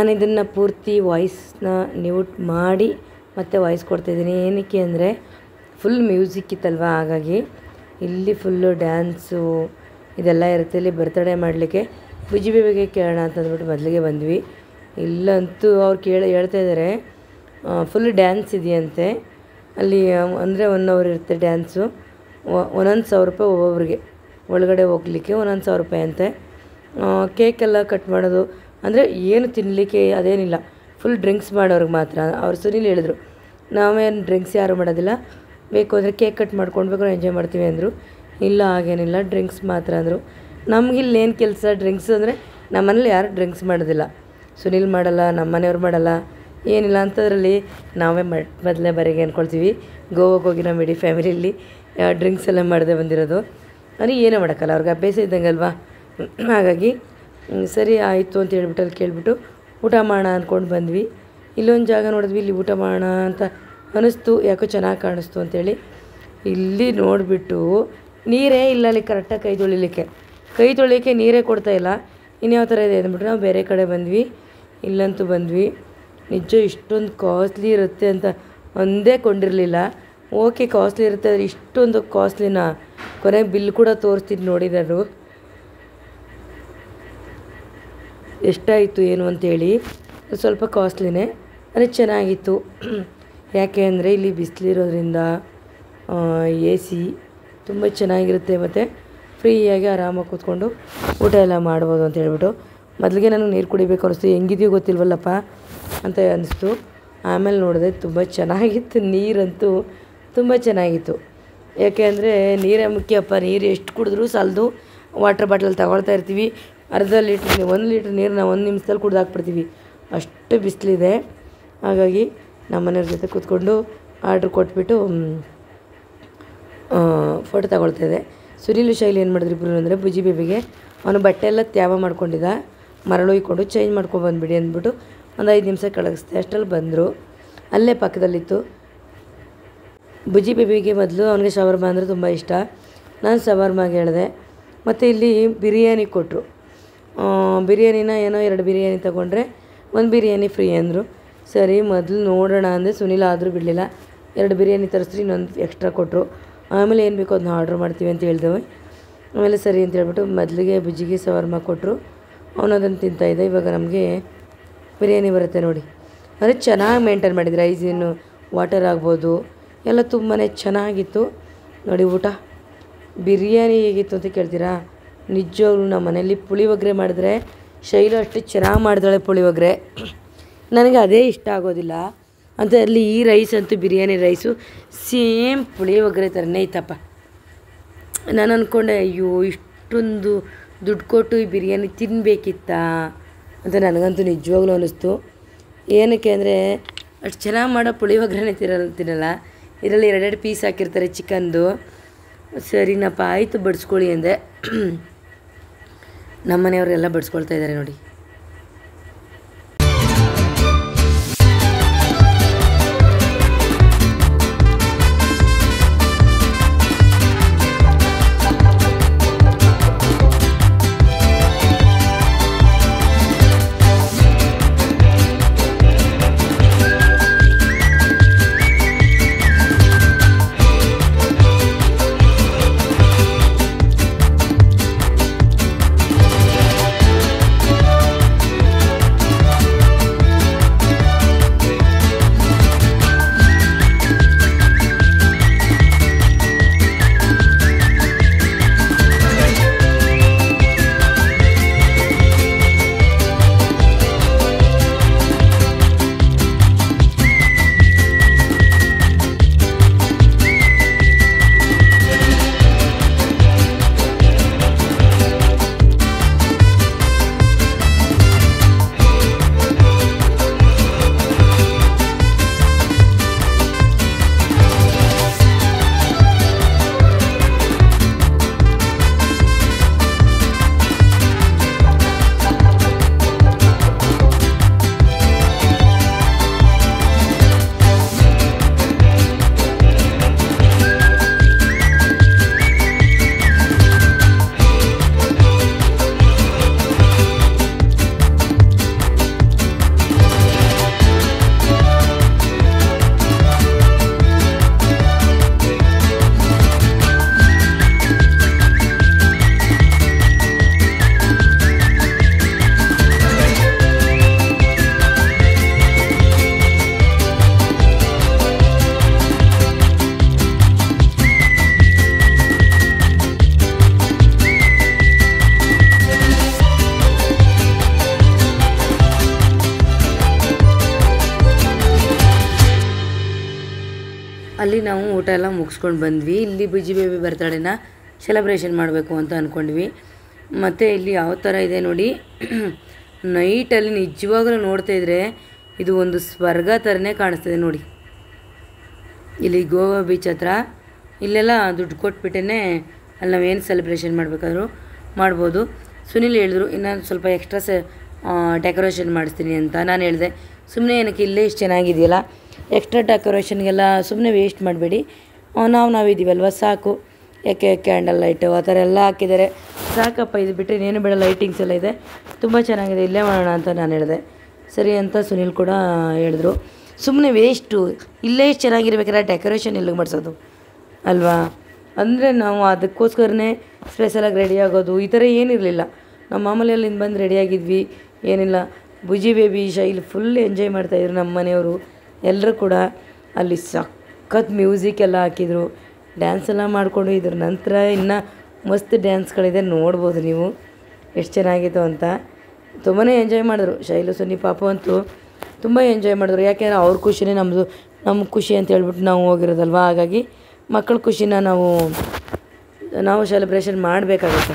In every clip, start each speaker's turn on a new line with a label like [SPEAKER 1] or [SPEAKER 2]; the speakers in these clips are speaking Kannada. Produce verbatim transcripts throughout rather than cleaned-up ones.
[SPEAKER 1] ನಾನು ಇದನ್ನು ಪೂರ್ತಿ ವಾಯ್ಸ್ನ ಮ್ಯೂಟ್ ಮಾಡಿ ಮತ್ತೆ ವಾಯ್ಸ್ ಕೊಡ್ತಾಯಿದ್ದೀನಿ. ಏನಕ್ಕೆ ಅಂದರೆ ಫುಲ್ ಮ್ಯೂಸಿಕ್ ಇತ್ತಲ್ವ, ಹಾಗಾಗಿ ಇಲ್ಲಿ ಫುಲ್ಲು ಡ್ಯಾನ್ಸು ಇದೆಲ್ಲ ಇರುತ್ತೆ. ಇಲ್ಲಿ ಬರ್ತಡೇ ಮಾಡಲಿಕ್ಕೆ ಬುಜ್ಜಿ ಬೇಬಿಗೆ ಕೇಳೋಣ ಅಂತಂದ್ಬಿಟ್ಟು ಮೊದಲಿಗೆ ಬಂದ್ವಿ. ಇಲ್ಲಂತೂ ಅವ್ರು ಕೇಳಿ ಹೇಳ್ತಾ ಇದ್ದಾರೆ ಫುಲ್ ಡ್ಯಾನ್ಸ್ ಇದೆಯಂತೆ ಅಲ್ಲಿ. ಅಂದರೆ ಒನ್ ಅವರ್ ಇರುತ್ತೆ ಡ್ಯಾನ್ಸು. ಒಂದೊಂದು ಸಾವಿರ ರೂಪಾಯಿ ಒಬ್ಬೊಬ್ರಿಗೆ ಒಳಗಡೆ ಹೋಗ್ಲಿಕ್ಕೆ ಒಂದೊಂದು ಸಾವಿರ ರೂಪಾಯಿ ಅಂತೆ. ಕೇಕೆಲ್ಲ ಕಟ್ ಮಾಡೋದು ಅಂದರೆ ಏನು ತಿನ್ನಲಿಕ್ಕೆ ಅದೇನಿಲ್ಲ, ಫುಲ್ ಡ್ರಿಂಕ್ಸ್ ಮಾಡೋರಿಗೆ ಮಾತ್ರ. ಅವ್ರು ಸುನಿಲ್ ಹೇಳಿದ್ರು ನಾವೇನು ಡ್ರಿಂಕ್ಸ್ ಯಾರು ಮಾಡೋದಿಲ್ಲ, ಬೇಕು ಅಂದರೆ ಕೇಕ್ ಕಟ್ ಮಾಡ್ಕೊಂಡು ಬೇಕಾದ್ರೆ ಎಂಜಾಯ್ ಮಾಡ್ತೀವಿ ಅಂದರು. ಇಲ್ಲ ಹಾಗೇನಿಲ್ಲ, ಡ್ರಿಂಕ್ಸ್ ಮಾತ್ರ ಅಂದರು. ನಮಗಿಲ್ಲಿ ಏನು ಕೆಲಸ, ಡ್ರಿಂಕ್ಸ್ ಅಂದರೆ ನಮ್ಮನೇಲಿ ಯಾರು ಡ್ರಿಂಕ್ಸ್ ಮಾಡೋದಿಲ್ಲ. ಸುನಿಲ್ ಮಾಡಲ್ಲ, ನಮ್ಮ ಮನೆಯವ್ರು ಮಾಡಲ್ಲ, ಏನಿಲ್ಲ ಅಂಥದ್ರಲ್ಲಿ ನಾವೇ ಮ ಮೊದಲನೇ ಬಾರಿಗೆ ಅಂದ್ಕೊಳ್ತೀವಿ. ಗೋವಾಗೆ ಹೋಗಿ ನಮ್ಮ ಇಡೀ ಫ್ಯಾಮಿಲಿಯಲ್ಲಿ ಡ್ರಿಂಕ್ಸ್ ಎಲ್ಲ ಮಾಡದೆ ಬಂದಿರೋದು. ಅಂದರೆ ಏನೂ ಮಾಡೋಕ್ಕಲ್ಲ, ಅವ್ರಿಗೆ ಅಭ್ಯಾಸ ಇದ್ದಂಗೆ ಅಲ್ವಾ. ಹಾಗಾಗಿ ಸರಿ ಆಯಿತು ಅಂತ ಹೇಳ್ಬಿಟ್ಟು ಅಲ್ಲಿ ಕೇಳಿಬಿಟ್ಟು ಊಟ ಮಾಡೋಣ ಅಂದ್ಕೊಂಡು ಬಂದ್ವಿ. ಇಲ್ಲೊಂದು ಜಾಗ ನೋಡಿದ್ವಿ, ಇಲ್ಲಿ ಊಟ ಮಾಡೋಣ ಅಂತ ಅನ್ನಿಸ್ತು, ಯಾಕೋ ಚೆನ್ನಾಗಿ ಕಾಣಿಸ್ತು ಅಂಥೇಳಿ ಇಲ್ಲಿ ನೋಡಿಬಿಟ್ಟು ನೀರೇ ಇಲ್ಲ ಅಲ್ಲಿ ಕರೆಕ್ಟಾಗಿ ಕೈ ತೊಳಿಲಿಕ್ಕೆ ಕೈ ತೊಳಿಯೋಕ್ಕೆ ನೀರೇ ಕೊಡ್ತಾಯಿಲ್ಲ. ಇನ್ಯಾವ ಥರ ಇದೆ ಅಂದ್ಬಿಟ್ಟು ನಾವು ಬೇರೆ ಕಡೆ ಬಂದ್ವಿ. ಇಲ್ಲಂತೂ ಬಂದ್ವಿ. ನಿಜ ಇಷ್ಟೊಂದು ಕಾಸ್ಟ್ಲಿ ಇರುತ್ತೆ ಅಂತ ಒಂದೇ ಕೊಂಡಿರಲಿಲ್ಲ. ಓಕೆ ಕಾಸ್ಟ್ಲಿ ಇರುತ್ತೆ, ಆದರೆ ಇಷ್ಟೊಂದು ಕಾಸ್ಟ್ಲಿನ ಕೊನೆಗೆ ಬಿಲ್ ಕೂಡ ತೋರಿಸ್ತಿದ್ದು ನೋಡಿ ನಾನು ಎಷ್ಟಾಯಿತು ಏನು ಅಂತೇಳಿ. ಸ್ವಲ್ಪ ಕಾಸ್ಟ್ಲಿನೇ, ಆದರೆ ಚೆನ್ನಾಗಿತ್ತು. ಯಾಕೆ ಅಂದರೆ ಇಲ್ಲಿ ಬಿಸಿಲಿರೋದ್ರಿಂದ ಎ ಸಿ ತುಂಬ ಚೆನ್ನಾಗಿರುತ್ತೆ ಮತ್ತು ಫ್ರೀಯಾಗಿ ಆರಾಮಾಗಿ ಕೂತ್ಕೊಂಡು ಊಟ ಎಲ್ಲ ಮಾಡ್ಬೋದು ಅಂತ ಹೇಳ್ಬಿಟ್ಟು ಮೊದಲಿಗೆ ನನಗೆ ನೀರು ಕುಡಿಬೇಕು ಅನ್ನಿಸ್ತು. ಹೆಂಗಿದೆಯೋ ಗೊತ್ತಿಲ್ವಲ್ಲಪ್ಪ ಅಂತ ಅನ್ನಿಸ್ತು. ಆಮೇಲೆ ನೋಡಿದೆ ತುಂಬ ಚೆನ್ನಾಗಿತ್ತು, ನೀರಂತೂ ತುಂಬ ಚೆನ್ನಾಗಿತ್ತು. ಯಾಕೆ ಅಂದರೆ ನೀರೇ ಮುಖ್ಯಪ್ಪ, ನೀರು ಎಷ್ಟು ಕುಡಿದ್ರೂ ಸಾಲದು. ವಾಟರ್ ಬಾಟಲ್ ತಗೊಳ್ತಾ ಇರ್ತೀವಿ, ಅರ್ಧ ಲೀಟ್ರ್ ಒಂದು ಲೀಟ್ರ್ ನೀರು ನಾವು ಒಂದು ನಿಮಿಷದಲ್ಲಿ ಕುಡ್ದು ಹಾಕ್ಬಿಡ್ತೀವಿ, ಅಷ್ಟು ಬಿಸಿಲಿದೆ. ಹಾಗಾಗಿ ನಮ್ಮ ಮನೆಯವ್ರ ಜೊತೆ ಕೂತ್ಕೊಂಡು ಆರ್ಡ್ರ್ ಕೊಟ್ಬಿಟ್ಟು ಫೋಟೋ ತಗೊಳ್ತಾಯಿದ್ದೆ. ಸುನಿಲ್ ಶೈಲಿ ಏನು ಮಾಡಿದ್ರು ಇಬ್ಬರು ಅಂದರೆ ಬುಜ್ಜಿ ಬೇಬಿಗೆ ಅವನು ಬಟ್ಟೆ ಎಲ್ಲ ತ್ಯಾವ ಮಾಡ್ಕೊಂಡಿದ್ದ, ಮರಳು ಇಕ್ಕೊಂಡು ಚೇಂಜ್ ಮಾಡ್ಕೊಂಡು ಬಂದುಬಿಡಿ ಅಂದ್ಬಿಟ್ಟು ಒಂದು ಐದು ನಿಮಿಷ ಕಳಗಿಸ್ದೆ. ಅಷ್ಟರಲ್ಲಿ ಬಂದರು, ಅಲ್ಲೇ ಪಕ್ಕದಲ್ಲಿತ್ತು. ಬುಜ್ಜಿ ಬೇಬಿಗೆ ಮೊದಲು ಅವನಿಗೆ ಶವರ್ಮ ಅಂದರೆ ತುಂಬ ಇಷ್ಟ. ನಾನು ಶವರ್ಮಾಗೆ ಹೇಳಿದೆ. ಮತ್ತು ಇಲ್ಲಿ ಬಿರಿಯಾನಿ ಕೊಟ್ಟರು. ಬಿರಿಯಾನಿನ ಏನೋ ಎರಡು ಬಿರಿಯಾನಿ ತೊಗೊಂಡ್ರೆ ಒಂದು ಬಿರಿಯಾನಿ ಫ್ರೀ ಅಂದರು. ಸರಿ ಮೊದಲು ನೋಡೋಣ ಅಂದರೆ ಸುನಿಲ್ ಆದರೂ ಬಿಡಲಿಲ್ಲ. ಎರಡು ಬಿರಿಯಾನಿ ತರಿಸ್ರಿ, ಇನ್ನೊಂದು ಎಕ್ಸ್ಟ್ರಾ ಕೊಟ್ಟರು. ಆಮೇಲೆ ಏನು ಬೇಕೋ ಅದನ್ನ ಆರ್ಡ್ರ್ ಮಾಡ್ತೀವಿ ಅಂತ ಹೇಳಿದೆವು. ಆಮೇಲೆ ಸರಿ ಅಂತ ಹೇಳ್ಬಿಟ್ಟು ಮೊದಲಿಗೆ ಬುಜ್ಜಿಗೆ ಶವರ್ಮ ಕೊಟ್ಟರು, ಅವನು ಅದನ್ನು ತಿಂತಾಯಿದ್ದ. ಇವಾಗ ನಮಗೆ ಬಿರಿಯಾನಿ ಬರುತ್ತೆ ನೋಡಿ. ಅಂದರೆ ಚೆನ್ನಾಗಿ ಮೇಂಟೈನ್ ಮಾಡಿದ್ರು, ಐಸಿನ್ನು ವಾಟರ್ ಆಗ್ಬೋದು ಎಲ್ಲ ತುಂಬಾ ಚೆನ್ನಾಗಿತ್ತು ನೋಡಿ. ಊಟ ಬಿರಿಯಾನಿ ಹೇಗಿತ್ತು ಅಂತ ಕೇಳ್ತೀರಾ? ನಿಜವಾಗ್ಲೂ ನಮ್ಮ ಮನೇಲಿ ಪುಳಿಯೋಗರೆ ಮಾಡಿದ್ರೆ ಶೈಲು ಅಷ್ಟು ಚೆನ್ನಾಗಿ ಮಾಡಿದಾಳೆ ಪುಳಿಯೋಗರೆ, ನನಗೆ ಅದೇ ಇಷ್ಟ ಆಗೋದಿಲ್ಲ ಅಂತ. ಅಲ್ಲಿ ಈ ರೈಸ್ ಅಂತೂ ಬಿರಿಯಾನಿ ರೈಸು ಸೇಮ್ ಪುಳಿಯೋಗರೆ ಥರನೇ ಇತ್ತಪ್ಪ. ನಾನು ಅಂದ್ಕೊಂಡೆ ಅಯ್ಯೋ ಇಷ್ಟೊಂದು ದುಡ್ಡು ಕೊಟ್ಟು ಈ ಬಿರಿಯಾನಿ ತಿನ್ನಬೇಕಿತ್ತಾ ಅಂತ ನನಗಂತೂ ನಿಜವಾಗ್ಲೂ ಅನ್ನಿಸ್ತು. ಏನಕ್ಕೆ ಅಂದರೆ ಅಷ್ಟು ಚೆನ್ನಾಗಿ ಮಾಡೋ ಪುಳಿಯೋಗರೆನೇ ತಿನ್ನಲ್ಲ ತಿನ್ನಲ್ಲ ಇದರಲ್ಲಿ ಎರಡೆರಡು ಪೀಸ್ ಹಾಕಿರ್ತಾರೆ ಚಿಕನ್ದು. ಸರಿನಪ್ಪ ಆಯಿತು ಬಡಿಸ್ಕೊಳ್ಳಿ ಅಂದೆ. ನಮ್ಮ ಮನೆಯವರೆಲ್ಲ ಬಡಿಸ್ಕೊಳ್ತಾ ಇದ್ದಾರೆ ನೋಡಿ. ಅಲ್ಲಿ ನಾವು ಊಟ ಎಲ್ಲ ಮುಗಿಸ್ಕೊಂಡು ಬಂದ್ವಿ. ಇಲ್ಲಿ ಬುಜ್ಜಿ ಬೇಬಿ ಬರ್ತಡೇನ ಸೆಲೆಬ್ರೇಷನ್ ಮಾಡಬೇಕು ಅಂತ ಅಂದ್ಕೊಂಡ್ವಿ. ಮತ್ತು ಇಲ್ಲಿ ಯಾವ ಥರ ಇದೆ ನೋಡಿ, ನೈಟಲ್ಲಿ ನಿಜವಾಗ್ಲೂ ನೋಡ್ತಾಯಿದ್ರೆ ಇದು ಒಂದು ಸ್ವರ್ಗ ಥರನೇ ಕಾಣಿಸ್ತದೆ ನೋಡಿ. ಇಲ್ಲಿ ಗೋವಾ ಬೀಚ್ ಹತ್ರ ಇಲ್ಲೆಲ್ಲ ದುಡ್ಡು ಕೊಟ್ಬಿಟ್ಟೇ ಅಲ್ಲಿ ನಾವೇನು ಸೆಲೆಬ್ರೇಷನ್ ಮಾಡಬೇಕಾದ್ರೂ ಮಾಡ್ಬೋದು. ಸುನಿಲ್ ಹೇಳಿದ್ರು ಇನ್ನು ಸ್ವಲ್ಪ ಎಕ್ಸ್ಟ್ರಾ ಸ ಡೆಕೋರೇಷನ್ ಮಾಡಿಸ್ತೀನಿ ಅಂತ. ನಾನು ಹೇಳಿದೆ ಸುಮ್ಮನೆ ಏನಕ್ಕೆ ಇಲ್ಲೇ ಇಷ್ಟು ಚೆನ್ನಾಗಿದೆಯಲ್ಲ, ಎಕ್ಸ್ಟ್ರಾ ಡೆಕೋರೇಷನ್ಗೆಲ್ಲ ಸುಮ್ಮನೆ ವೇಸ್ಟ್ ಮಾಡಬೇಡಿ, ನಾವು ನಾವಿದ್ದೀವಲ್ವ ಸಾಕು. ಯಾಕೆ ಕ್ಯಾಂಡಲ್ ಲೈಟು ಆ ಥರ ಎಲ್ಲ ಹಾಕಿದ್ದಾರೆ, ಸಾಕಪ್ಪ ಇದು ಬಿಟ್ಟರೆ ಇನ್ನೇನು ಬೇಡ, ಲೈಟಿಂಗ್ಸ್ ಎಲ್ಲ ಇದೆ, ತುಂಬ ಚೆನ್ನಾಗಿದೆ, ಇಲ್ಲೇ ಮಾಡೋಣ ಅಂತ ನಾನು ಹೇಳಿದೆ. ಸರಿ ಅಂತ ಸುನಿಲ್ ಕೂಡ ಹೇಳಿದ್ರು. ಸುಮ್ಮನೆ ವೇಸ್ಟು, ಇಲ್ಲೇ ಇಷ್ಟು ಚೆನ್ನಾಗಿರ್ಬೇಕಾದ್ರೆ ಡೆಕೋರೇಷನ್ ಎಲ್ಲಿಗೆ ಮಾಡಿಸೋದು ಅಲ್ವಾ. ಅಂದರೆ ನಾವು ಅದಕ್ಕೋಸ್ಕರನೇ ಸ್ಪೆಷಲಾಗಿ ರೆಡಿ ಆಗೋದು ಈ ಥರ ಏನಿರಲಿಲ್ಲ. ನಮ್ಮ ಮಾಮೂಲಿ ಅಲ್ಲಿಂದ ಬಂದು ರೆಡಿಯಾಗಿದ್ವಿ, ಏನಿಲ್ಲ. Bujji baby Shaili full enjoy ಮಾಡ್ತಾಯಿದ್ರು ನಮ್ಮ ಮನೆಯವರು ಎಲ್ಲರೂ ಕೂಡ. ಅಲ್ಲಿ ಸಖತ್ ಮ್ಯೂಸಿಕ್ ಎಲ್ಲ ಹಾಕಿದರು, ಡ್ಯಾನ್ಸ್ ಎಲ್ಲ ಮಾಡಿಕೊಂಡು ಇದ್ರ ನಂತರ ಇನ್ನೂ ಮಸ್ತ್ ಡ್ಯಾನ್ಸ್ಗಳಿದೆ, ನೋಡ್ಬೋದು ನೀವು ಎಷ್ಟು ಚೆನ್ನಾಗಿತ್ತು ಅಂತ. ತುಂಬಾ ಎಂಜಾಯ್ ಮಾಡಿದ್ರು ಶೈಲು ಸುನಿ ಪಾಪು ಅಂತೂ ತುಂಬ ಎಂಜಾಯ್ ಮಾಡಿದ್ರು. ಯಾಕೆಂದರೆ ಅವ್ರ ಖುಷಿನೇ ನಮ್ಮದು, ನಮ್ಮ ಖುಷಿ ಅಂತ ಹೇಳ್ಬಿಟ್ಟು ನಾವು ಹೋಗಿರೋದಲ್ವ. ಹಾಗಾಗಿ ಮಕ್ಕಳ ಖುಷಿನ ನಾವು ನಾವು ಸೆಲೆಬ್ರೇಷನ್ ಮಾಡಬೇಕಾಗುತ್ತೆ.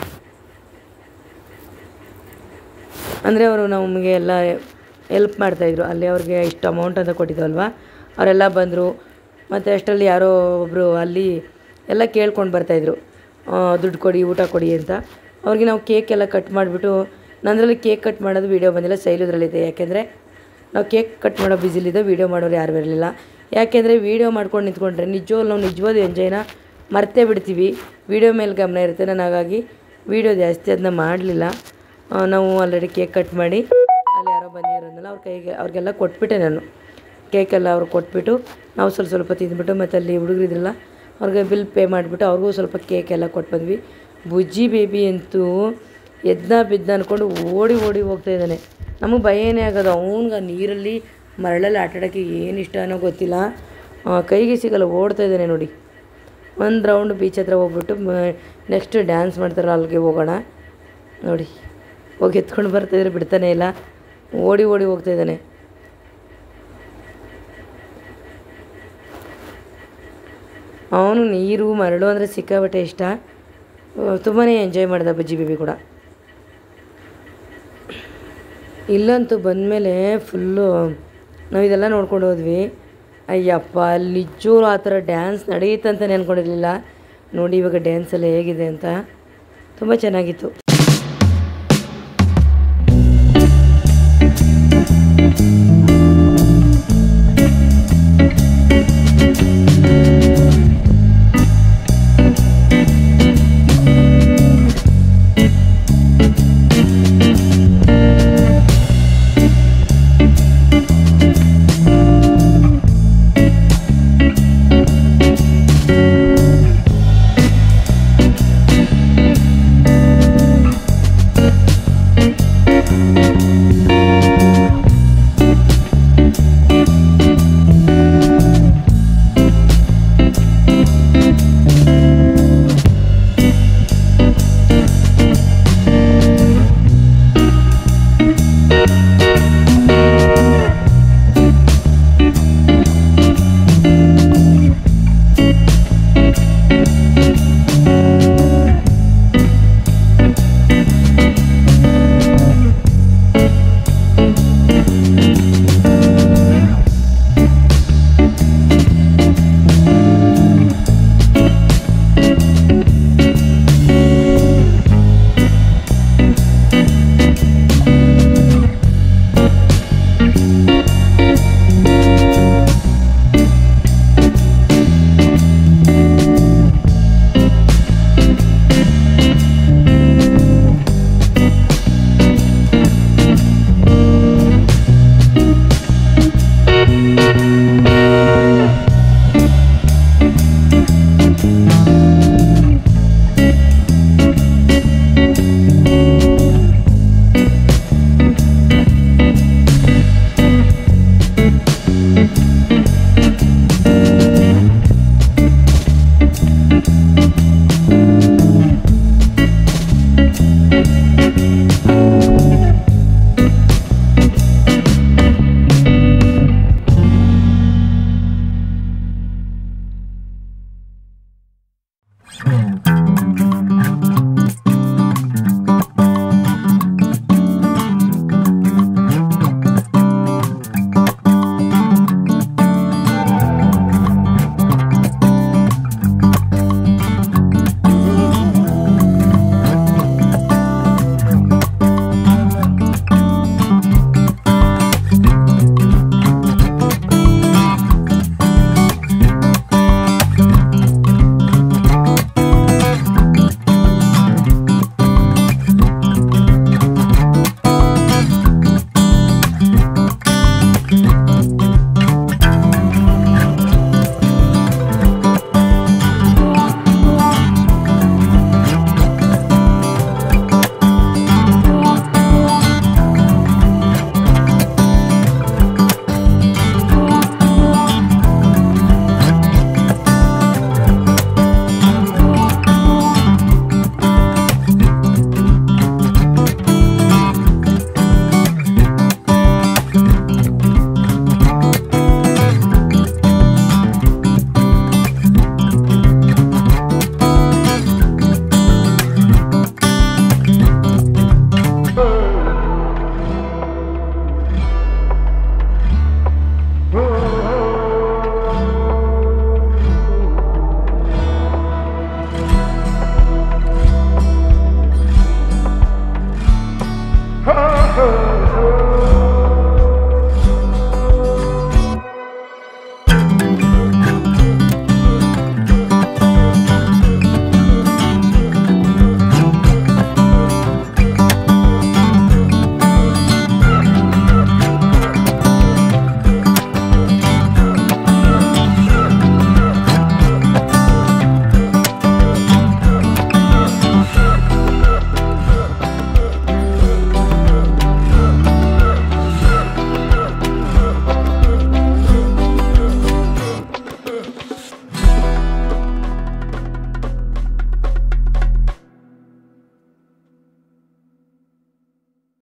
[SPEAKER 1] ಅಂದರೆ ಅವರು ನಮಗೆ ಎಲ್ಲ ಎಲ್ಪ್ ಮಾಡ್ತಾಯಿದ್ರು. ಅಲ್ಲಿ ಅವ್ರಿಗೆ ಇಷ್ಟು ಅಮೌಂಟ್ ಅಂತ ಕೊಟ್ಟಿದ್ವಲ್ವ, ಅವರೆಲ್ಲ ಬಂದರು. ಮತ್ತು ಅಷ್ಟರಲ್ಲಿ ಯಾರೋ ಒಬ್ಬರು ಅಲ್ಲಿ ಎಲ್ಲ ಕೇಳ್ಕೊಂಡು ಬರ್ತಾಯಿದ್ರು, ದುಡ್ಡು ಕೊಡಿ ಊಟ ಕೊಡಿ ಅಂತ. ಅವ್ರಿಗೆ ನಾವು ಕೇಕ್ ಎಲ್ಲ ಕಟ್ ಮಾಡಿಬಿಟ್ಟು, ನನ್ನದ್ರಲ್ಲಿ ಕೇಕ್ ಕಟ್ ಮಾಡೋದು ವೀಡಿಯೋ ಬಂದಿಲ್ಲ, ಶೈಲುದ್ರಲ್ಲಿದೆ. ಯಾಕೆಂದರೆ ನಾವು ಕೇಕ್ ಕಟ್ ಮಾಡೋ ಬ್ಯುಸಿಲಿದ್ದೆ, ವೀಡಿಯೋ ಮಾಡೋರು ಯಾರು ಬರಲಿಲ್ಲ. ಯಾಕೆಂದರೆ ವೀಡಿಯೋ ಮಾಡ್ಕೊಂಡು ನಿಂತ್ಕೊಂಡ್ರೆ ನಿಜವಾಗ್ಲೂ ನಾವು ನಿಜವಾದ ಎಂಜಾಯ್ನ ಮರ್ತೇ ಬಿಡ್ತೀವಿ, ವೀಡಿಯೋ ಮೇಲೆ ಗಮನ ಇರುತ್ತೆ. ನಾನು ಹಾಗಾಗಿ ವೀಡಿಯೋ ಜಾಸ್ತಿ ಅದನ್ನ ಮಾಡಲಿಲ್ಲ. ನಾವು ಆಲ್ರೆಡಿ ಕೇಕ್ ಕಟ್ ಮಾಡಿ ಅಲ್ಲಿ ಯಾರೋ ಬಂದಿರೋದಲ್ಲ ಅವ್ರ ಕೈಗೆ ಅವ್ರಿಗೆಲ್ಲ ಕೊಟ್ಬಿಟ್ಟೆ ನಾನು ಕೇಕೆಲ್ಲ ಅವ್ರಿಗೆ ಕೊಟ್ಬಿಟ್ಟು, ನಾವು ಸ್ವಲ್ಪ ಸ್ವಲ್ಪ ತಿಂದ್ಬಿಟ್ಟು, ಮತ್ತು ಅಲ್ಲಿ ಹುಡುಗರಿದ್ರಲ್ಲ ಅವ್ರಿಗೆ ಬಿಲ್ ಪೇ ಮಾಡಿಬಿಟ್ಟು ಅವ್ರಿಗೂ ಸ್ವಲ್ಪ ಕೇಕೆಲ್ಲ ಕೊಟ್ಟು ಬಂದ್ವಿ. ಬುಜ್ಜಿ ಬೇಬಿ ಅಂತೂ ಎದ್ದ ಬಿದ್ದ ಅಂದ್ಕೊಂಡು ಓಡಿ ಓಡಿ ಹೋಗ್ತಾ ಇದ್ದಾನೆ. ನಮಗೆ ಭಯ ಏನೇ ಆಗೋದು, ಅವ್ನಿಗೆ ನೀರಲ್ಲಿ ಮರಳಲ್ಲಿ ಆಟಾಡೋಕ್ಕೆ ಏನು ಇಷ್ಟ ಅನ್ನೋ ಗೊತ್ತಿಲ್ಲ, ಕೈಗೆ ಸಿಗಲ್ಲ, ಓಡ್ತಾ ಇದ್ದಾನೆ ನೋಡಿ. ಒಂದು ರೌಂಡ್ ಬೀಚ್ ಹತ್ರ ಹೋಗ್ಬಿಟ್ಟು ನೆಕ್ಸ್ಟ್ ಡ್ಯಾನ್ಸ್ ಮಾಡ್ತಾರಲ್ಲ ಅಲ್ಲಿಗೆ ಹೋಗೋಣ ನೋಡಿ. ಹೋಗಿ ಎತ್ಕೊಂಡು ಬರ್ತಾಯಿದ್ರೆ ಬಿಡ್ತಾನೆ ಇಲ್ಲ, ಓಡಿ ಓಡಿ ಹೋಗ್ತಾ ಇದ್ದಾನೆ. ಅವನು ನೀರು ಮರಳು ಅಂದರೆ ಸಿಕ್ಕಾಬಟ್ಟೆ ಇಷ್ಟ, ತುಂಬಾ ಎಂಜಾಯ್ ಮಾಡ್ದ ಬುಜ್ಜಿ ಬೇಬಿ ಕೂಡ. ಇಲ್ಲಂತೂ ಬಂದಮೇಲೆ ಫುಲ್ಲು ನಾವು ಇದೆಲ್ಲ ನೋಡ್ಕೊಂಡು ಹೋದ್ವಿ. ಅಯ್ಯಪ್ಪ ಅಲ್ಲಿ ನಿಜವೂ ಆ ಥರ ಡ್ಯಾನ್ಸ್ ನಡೆಯುತ್ತಂತ ಅಂದ್ಕೊಂಡಿರಲಿಲ್ಲ. ನೋಡಿ ಇವಾಗ ಡ್ಯಾನ್ಸ್ ಎಲ್ಲ ಹೇಗಿದೆ ಅಂತ, ತುಂಬ ಚೆನ್ನಾಗಿತ್ತು.